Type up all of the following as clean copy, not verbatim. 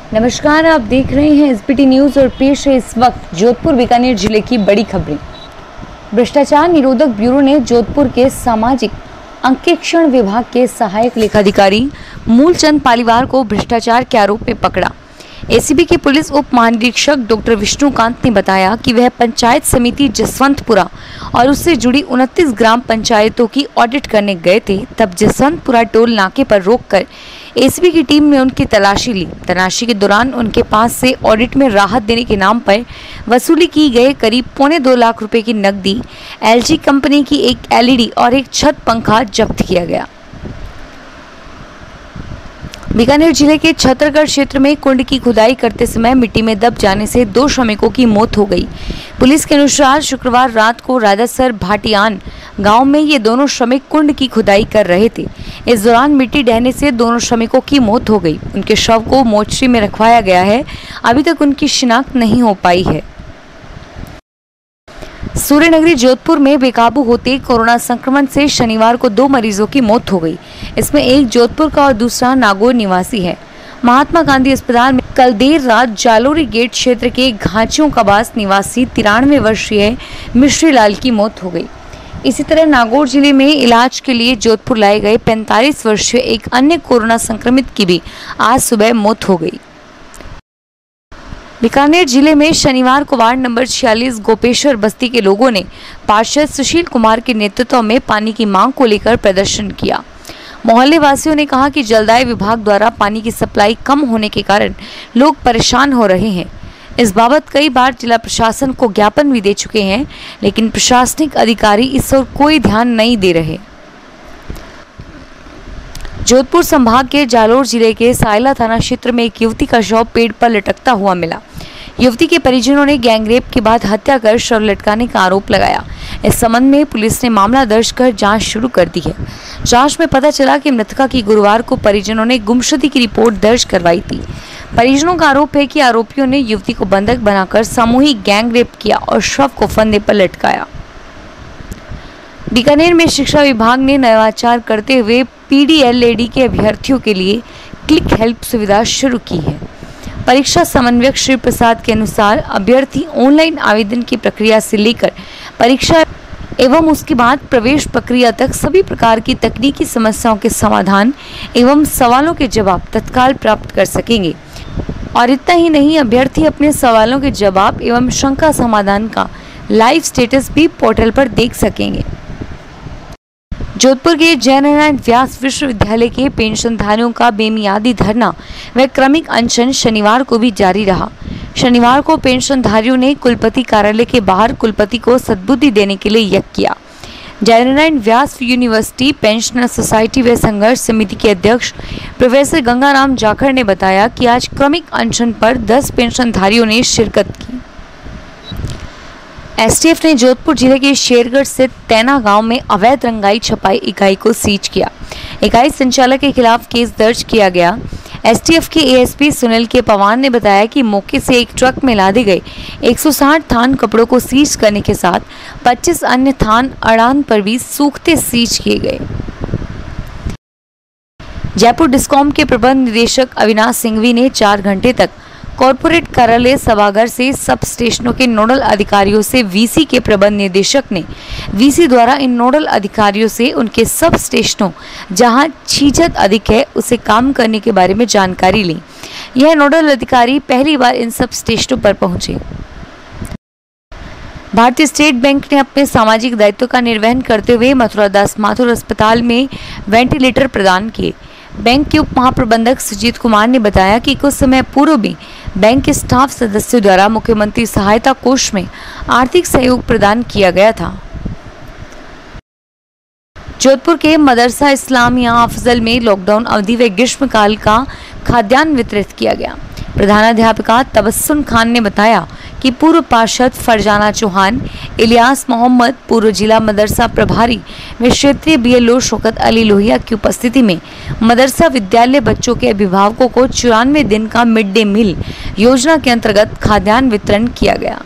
नमस्कार, आप देख रहे हैं एसबीटी न्यूज और पेश है इस वक्त जोधपुर बीकानेर जिले की बड़ी खबरें। भ्रष्टाचार निरोधक ब्यूरो ने जोधपुर के सामाजिक अंकेक्षण विभाग के सहायक लेखाधिकारी मूलचंद पालीवाल को भ्रष्टाचार के आरोप में पकड़ा। एसीबी के पुलिस उप महानिरीक्षक डॉक्टर विष्णुकांत ने बताया कि वह पंचायत समिति जसवंतपुरा और उससे जुड़ी 29 ग्राम पंचायतों की ऑडिट करने गए थे। तब जसवंतपुरा टोल नाके पर रोककर एसीबी की टीम ने उनकी तलाशी ली। तलाशी के दौरान उनके पास से ऑडिट में राहत देने के नाम पर वसूली की गए करीब 2.25 लाख रुपए की नकदी, एलजी कंपनी की एक एलईडी और एक छत पंखा जब्त किया गया। बीकानेर जिले के छतरगढ़ क्षेत्र में कुंड की खुदाई करते समय मिट्टी में दब जाने से 2 श्रमिकों की मौत हो गई। पुलिस के अनुसार शुक्रवार रात को राजासर भाटियान गांव में ये दोनों श्रमिक कुंड की खुदाई कर रहे थे। इस दौरान मिट्टी ढहने से दोनों श्रमिकों की मौत हो गई। उनके शव को मोर्चरी में रखवाया गया है। अभी तक उनकी शिनाख्त नहीं हो पाई है। सूर्यनगरी जोधपुर में बेकाबू होते कोरोना संक्रमण से शनिवार को 2 मरीजों की मौत हो गई। इसमें एक जोधपुर का और दूसरा नागौर निवासी है। महात्मा गांधी अस्पताल में कल देर रात जालोरी गेट क्षेत्र के घांचियों कबास निवासी 93 वर्षीय मिश्री लाल की मौत हो गई। इसी तरह नागौर जिले में इलाज के लिए जोधपुर लाए गए 45 वर्षीय एक अन्य कोरोना संक्रमित की भी आज सुबह मौत हो गई। बीकानेर जिले में शनिवार को वार्ड नंबर 46 गोपेश्वर बस्ती के लोगों ने पार्षद सुशील कुमार के नेतृत्व में पानी की मांग को लेकर प्रदर्शन किया। मोहल्ले वासियों ने कहा कि जलदाय विभाग द्वारा पानी की सप्लाई कम होने के कारण लोग परेशान हो रहे हैं। इस बाबत कई बार जिला प्रशासन को ज्ञापन भी दे चुके हैं, लेकिन प्रशासनिक अधिकारी इस ओर कोई ध्यान नहीं दे रहे। जोधपुर संभाग के जालोर जिले के सायला थाना क्षेत्र में एक युवती का शव पेड़ पर लटकता हुआ मिला। युवती के परिजनों ने गैंगरेप के बाद हत्या कर शव लटकाने का आरोप लगाया। इस संबंध में पुलिस ने मामला दर्ज कर जांच शुरू कर दी है। जांच में पता चला कि मृतका की गुरुवार को परिजनों ने गुमशुदगी की रिपोर्ट दर्ज करवाई थी। परिजनों का आरोप है कि आरोपियों ने युवती को बंधक बनाकर सामूहिक गैंगरेप किया और शव को फंदे पर लटकाया। बीकानेर में शिक्षा विभाग ने नवाचार करते हुए पीडीएलएडी के अभ्यर्थियों के लिए क्लिक हेल्प सुविधा शुरू की है। परीक्षा समन्वयक श्री प्रसाद के अनुसार अभ्यर्थी ऑनलाइन आवेदन की प्रक्रिया से लेकर परीक्षा एवं उसके बाद प्रवेश प्रक्रिया तक सभी प्रकार की तकनीकी समस्याओं के समाधान एवं सवालों के जवाब तत्काल प्राप्त कर सकेंगे। और इतना ही नहीं, अभ्यर्थी अपने सवालों के जवाब एवं शंका समाधान का लाइव स्टेटस भी पोर्टल पर देख सकेंगे। जोधपुर के जयनारायण व्यास विश्वविद्यालय के पेंशनधारियों का बेमियादी धरना व क्रमिक अनशन शनिवार को भी जारी रहा। शनिवार को पेंशनधारियों ने कुलपति कार्यालय के बाहर कुलपति को सद्बुद्धि देने के लिए यज्ञ किया। Jainarayan Vyas university pensioner society व संघर्ष समिति के अध्यक्ष प्रोफेसर गंगाराम जाखड़ ने बताया कि आज क्रमिक अनशन पर 10 पेंशनधारियों ने शिरकत की। एसटीएफ ने जोधपुर जिले के शेरगढ़ स्थित तैना गांव में अवैध रंगाई छपाई इकाई को सीज किया। इकाई संचालक के खिलाफ केस दर्ज किया गया। एसटीएफ के एएसपी सुनील के पवार ने बताया कि मौके से एक ट्रक में लादे गए 160 थान कपड़ों को सीज करने के साथ 25 अन्य थान अड़ान पर भी सूखते सीज किए गए। जयपुर डिस्कॉम के प्रबंध निदेशक अविनाश सिंघवी ने 4 घंटे तक कॉर्पोरेट कार्यालय सभागार से सब स्टेशनों के नोडल अधिकारियों से वीसी के प्रबंध निदेशक ने वीसी द्वारा इन नोडल अधिकारियों से उनके सब स्टेशनों जहां छीजत अधिक है उसे काम करने के बारे में जानकारी ली। यह नोडल अधिकारी पहली बार इन सब स्टेशनों पर पहुंचे। भारतीय स्टेट बैंक ने अपने सामाजिक दायित्व का निर्वहन करते हुए मथुरादास माथुर अस्पताल में वेंटिलेटर प्रदान किए। बैंक के उप महाप्रबंधक सुजीत कुमार ने बताया कि कुछ समय पूर्व भी बैंक के स्टाफ सदस्यों द्वारा मुख्यमंत्री सहायता कोष में आर्थिक सहयोग प्रदान किया गया था। जोधपुर के मदरसा इस्लामिया अफजल में लॉकडाउन अवधि व ग्रीष्मकाल का खाद्यान्न वितरित किया गया। प्रधानाध्यापिका तबस्सुम खान ने बताया कि पूर्व पार्षद फरजाना चौहान, इलियास मोहम्मद, पूर्व जिला मदरसा प्रभारी व क्षेत्रीय बीएलओ शौकत अली लोहिया की उपस्थिति में मदरसा विद्यालय बच्चों के अभिभावकों को 94 दिन का मिड डे मील योजना के अंतर्गत खाद्यान्न वितरण किया गया।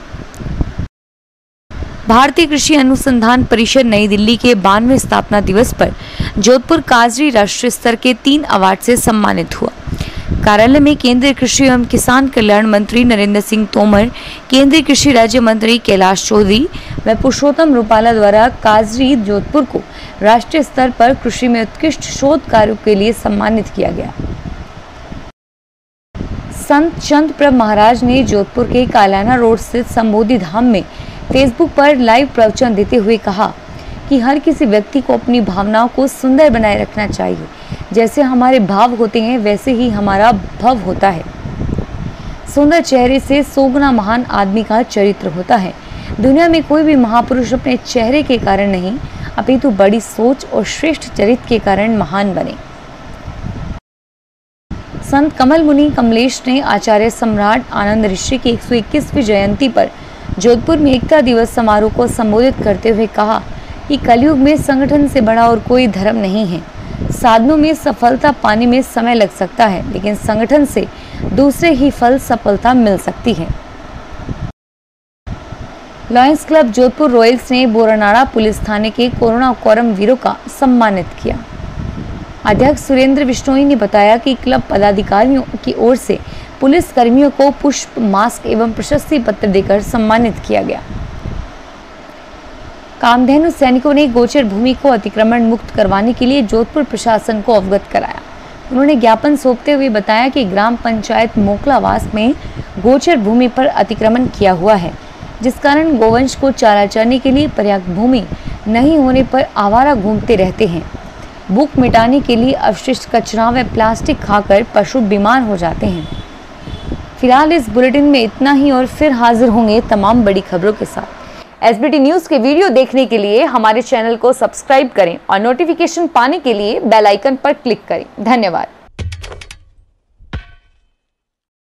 भारतीय कृषि अनुसंधान परिषद नई दिल्ली के 92वें स्थापना दिवस पर जोधपुर काजरी राष्ट्रीय स्तर के 3 अवार्ड से सम्मानित हुआ। कार्यालय में केंद्रीय कृषि एवं किसान कल्याण मंत्री नरेंद्र सिंह तोमर, केंद्रीय कृषि राज्य मंत्री कैलाश चौधरी व पुरुषोत्तम रूपाला द्वारा काजरी जोधपुर को राष्ट्रीय स्तर पर कृषि में उत्कृष्ट शोध कार्यों के लिए सम्मानित किया गया। संत चंद प्रभ महाराज ने जोधपुर के कालाना रोड स्थित संबोधि धाम में फेसबुक पर लाइव प्रवचन देते हुए कहा कि हर किसी व्यक्ति को अपनी भावनाओं को सुंदर बनाए रखना चाहिए। जैसे हमारे भाव होते हैं वैसे ही हमारा भव होता है। सुंदर चेहरे से 100 गुना महान आदमी का चरित्र होता है। दुनिया में कोई भी महापुरुष अपने चेहरे के कारण नहीं अपितु बड़ी सोच और श्रेष्ठ चरित्र के कारण महान बने। संत कमल मुनि कमलेश ने आचार्य सम्राट आनंद ऋषि की 121वीं जयंती पर जोधपुर में एकता दिवस समारोह को संबोधित करते हुए कहा कि कलयुग में संगठन से बड़ा और कोई धर्म नहीं है। साधनों में सफलता पाने में समय लग सकता है, लेकिन संगठन से दूसरे ही फल सफलता मिल सकती है। लॉयंस क्लब जोधपुर रॉयल्स ने बोरानाड़ा पुलिस थाने के कोरोना कोरम वीरों का सम्मानित किया। अध्यक्ष सुरेंद्र बिश्नोई ने बताया कि क्लब पदाधिकारियों की ओर से पुलिस कर्मियों को पुष्प, मास्क एवं प्रशस्ति पत्र देकर सम्मानित किया गया। कामधेनु सैनिकों ने गोचर भूमि को अतिक्रमण मुक्त करवाने के लिए जोधपुर प्रशासन को अवगत कराया। उन्होंने ज्ञापन सौंपते हुए बताया कि ग्राम पंचायत मोकलावास में गोचर भूमि पर अतिक्रमण किया हुआ है, जिस कारण गोवंश को चारा चरने के लिए पर्याप्त भूमि नहीं होने पर आवारा घूमते रहते हैं। भूख मिटाने के लिए अवशिष्ट कचरा व प्लास्टिक खाकर पशु बीमार हो जाते हैं। फिलहाल इस बुलेटिन में इतना ही और फिर हाजिर होंगे तमाम बड़ी खबरों के साथ। एसबीटी न्यूज के वीडियो देखने के लिए हमारे चैनल को सब्सक्राइब करें और नोटिफिकेशन पाने के लिए बेल आइकन पर क्लिक करें। धन्यवाद।